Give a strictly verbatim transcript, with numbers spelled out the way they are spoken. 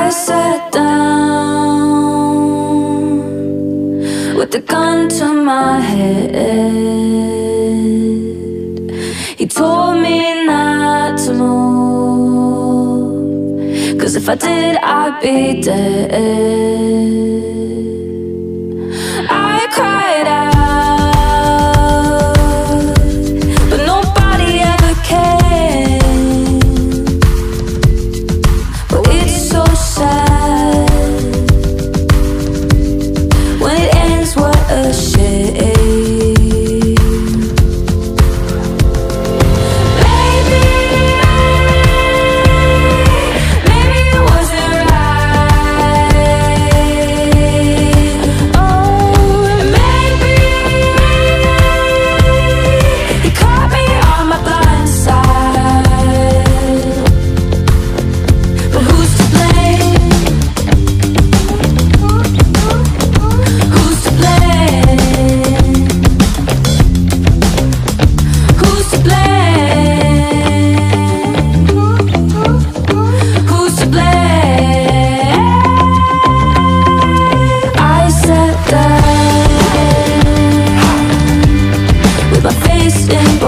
I sat down with the gun to my head. He told me not to move, 'cause if I did, I'd be dead. I cried out, but nobody ever came. But it's so sad when it ends, what a shame. My face in